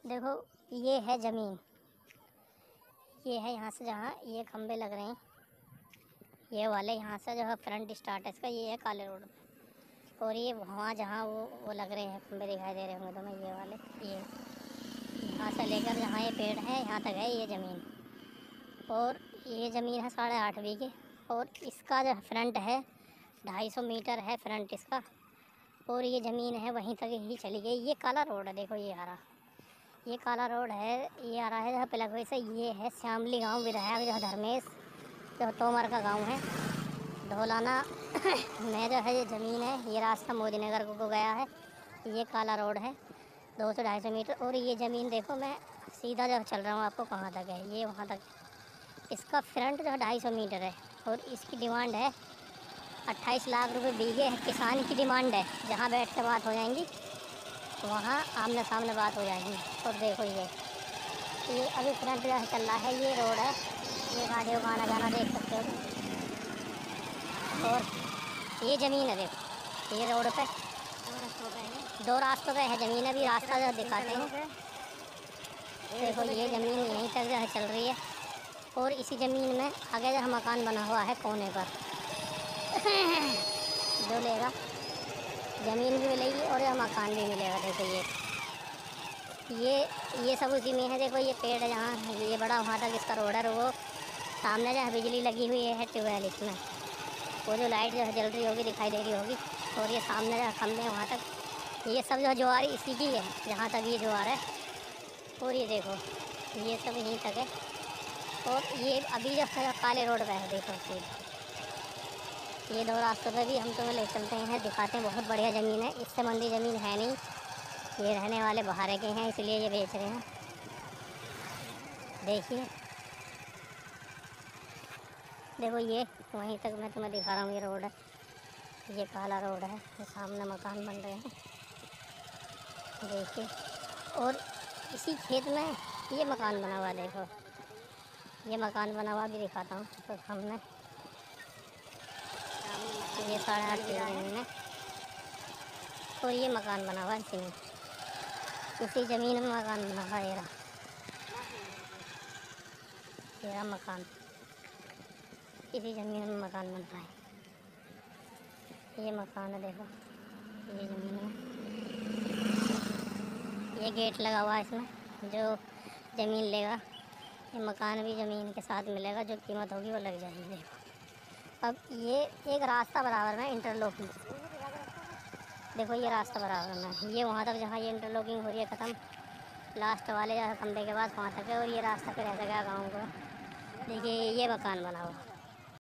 देखो ये है ज़मीन, ये है यहाँ से जहाँ ये खंबे लग रहे हैं, ये वाले यहाँ से जो है फ्रंट स्टार्ट है इसका, ये है काले रोड। और ये वहाँ जहाँ वो लग रहे हैं खंबे दिखाई दे रहे होंगे तुम्हें, ये वाले, ये यहाँ से लेकर जहाँ ये पेड़ है यहाँ तक है ये ज़मीन। और ये ज़मीन है 8.5 बीघे। और इसका जो फ्रंट है 250 मीटर है फ्रंट इसका। और ये ज़मीन है वहीं तक ही चली गई। ये काला रोड है, देखो ये हरा, ये काला रोड है, ये आ रहा है जहाँ पिलखुई से। ये है श्यामली गांव, विधायक जो धर्मेश जो तोमर का गांव है, ढोलाना में जो है ये ज़मीन है। ये रास्ता मोदी नगर को गया है। ये काला रोड है 200-250 मीटर। और ये ज़मीन देखो, मैं सीधा जो चल रहा हूँ आपको कहाँ तक है, ये वहाँ तक। इसका फ्रंट जो 250 मीटर है। और इसकी डिमांड है 28 लाख रुपए बीघे है। किसान की डिमांड है, जहाँ बैठ के बात हो जाएंगी वहाँ आमने सामने बात हो जाएगी। और देखो ये अभी फ्रंट जो चल रहा है, ये रोड है, ये गाड़ियों का आना जाना देख सकते हो। और ये ज़मीन है, देखो ये रोड पे 2 रास्तों पे है ज़मीन। अभी रास्ता जो दिखाते हैं, देखो ये ज़मीन यहीं तक जो है चल रही है। और इसी ज़मीन में आगे जो मकान बना हुआ है कोने पर जो लेगा ज़मीन भी मिलेगी और यह मकान भी मिलेगा। देखो ये सब उसी में है। देखो ये पेड़ है जहाँ ये बड़ा, वहाँ तक इसका रोड है। वो सामने जहाँ बिजली लगी हुई है ट्यूबवेल, इसमें वो जो लाइट जो है जल रही होगी, दिखाई दे रही होगी। और ये सामने जहाँ खंभे हैं वहाँ तक ये सब जो ज्वार इसी की है, जहाँ तक ये ज्वार है। और ये देखो ये सब यहीं तक है। और ये अभी जो है काले रोड पे है, देखो ये 2 रास्तों पे भी हम तुम्हें ले चलते हैं, दिखाते हैं। बहुत बढ़िया ज़मीन है, इससे मंदी ज़मीन है नहीं। ये रहने वाले बाहर के हैं, इसलिए ये बेच रहे हैं। देखिए देखो ये वहीं तक मैं तुम्हें दिखा रहा हूँ। ये रोड है, ये काला रोड है, ये सामने मकान बन रहे हैं, देखिए। और इसी खेत में ये मकान बना हुआ, देखो ये मकान बना हुआ भी दिखाता हूँ तो हमने। ये 8.5 बीघे ज़मीन है और ये मकान बना हुआ है इसी में, इसी ज़मीन में मकान बना हुआ है। ये मकान इसी ज़मीन में मकान बन रहा है। ये मकान है, देखो ये ज़मीन है। ये गेट लगा हुआ है इसमें, जो ज़मीन लेगा ये मकान भी ज़मीन के साथ मिलेगा, जो कीमत होगी वो लग जाएगी। देखो अब ये एक रास्ता बराबर में इंटरलॉकिंग, देखो ये रास्ता बराबर में, ये वहाँ तक जहाँ ये इंटरलॉकिंग हो रही है ख़त्म, लास्ट वाले जहाँ खंभे के बाद वहाँ तक है। और ये रास्ता फिर ऐसा गया गाँव को, देखिए ये मकान बना हुआ।